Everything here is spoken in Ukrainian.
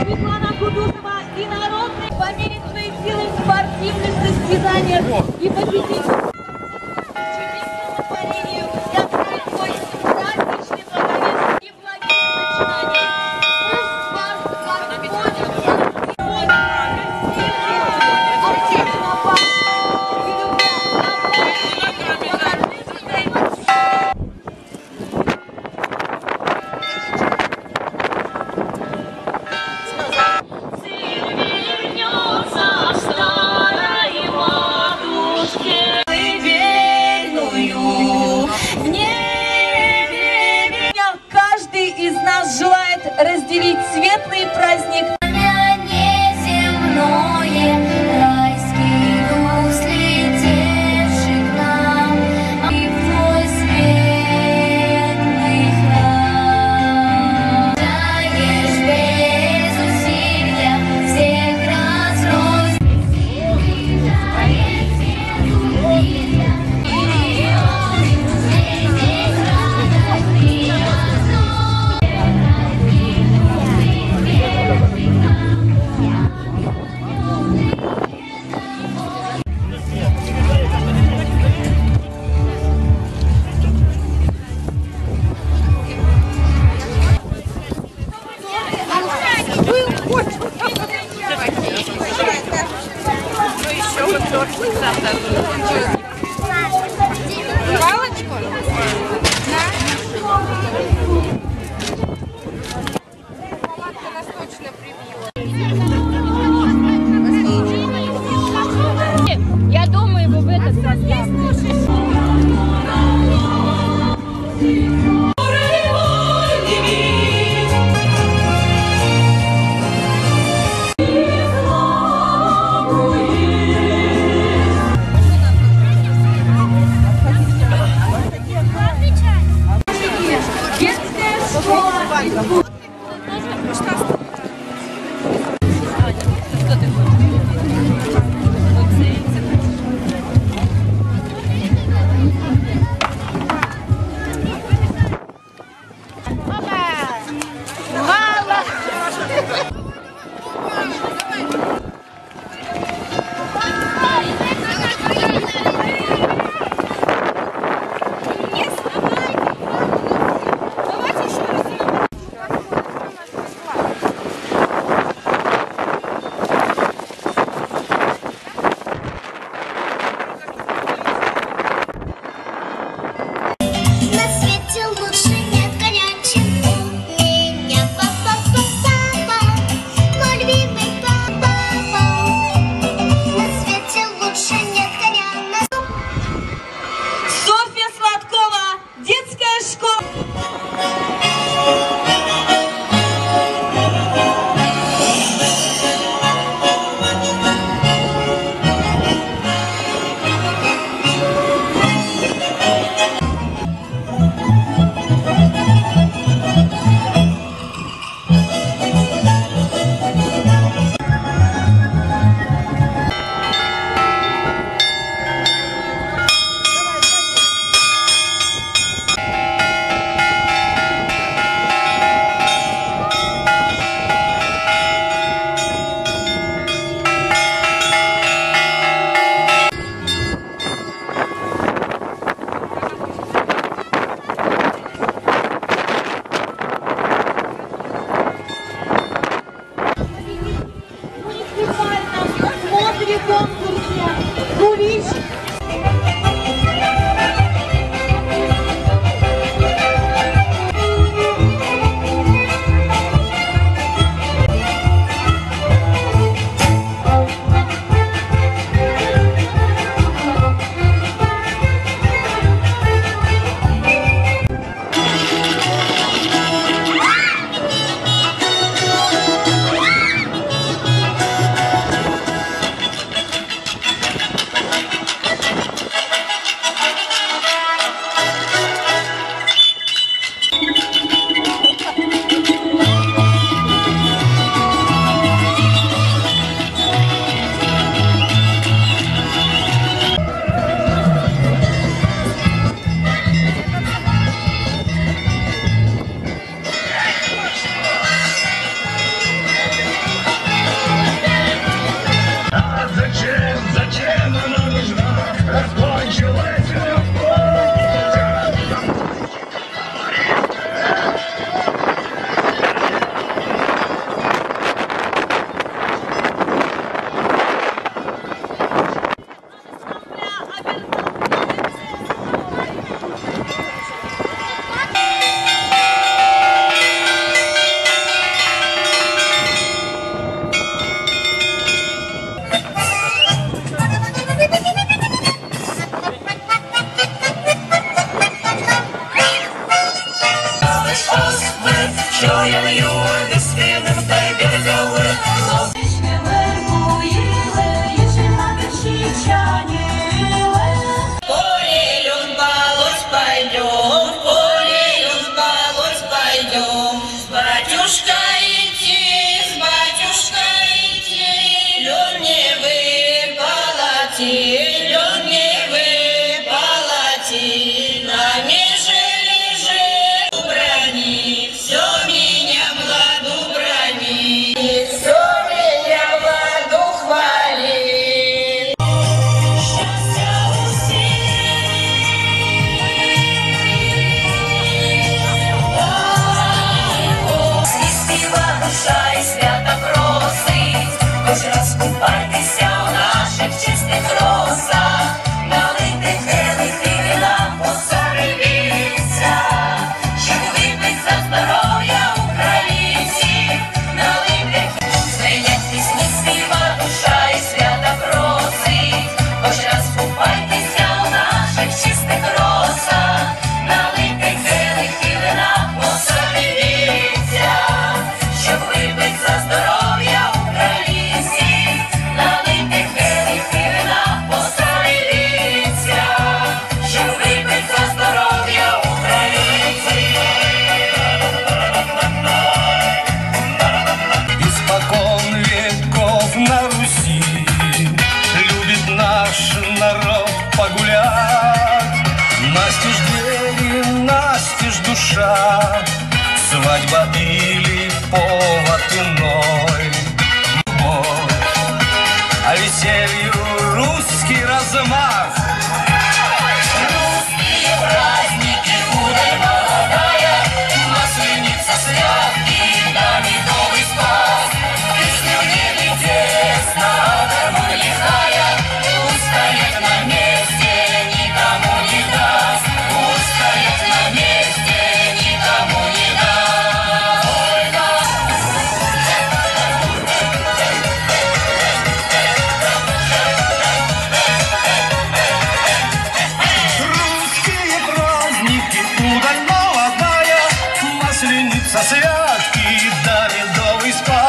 Светлана Кутузова и народные померить свои силы в спортивных состязаниях и победить. Разделить светлый праздник. Палочку? Палатка нас точно прибила. Я думаю, его в этот состав. я лью, весни стає білозови. Хоч раз купайтеся у наших чистих росах, налити келихи вина по собі віця, щоб випить за здоров'я українців, налити звенять пісні, співа душа і свята просить. Хоч раз купайтеся у наших чистих росах, налити келихи вина по собі віця, щоб випить за здоров'я погулять. Настежь двери, настежь душа, свадьба или повод иной. А веселью русский размах. Русские праздники, удаль молодая, масленица, святки, да медовый спас. Песня в небе тесно, гармонь лихая, устоять на месте никому не даст, устоять на месте никому не даст. Русские праздники, удаль молодая, масленица, святки, да медовый спас.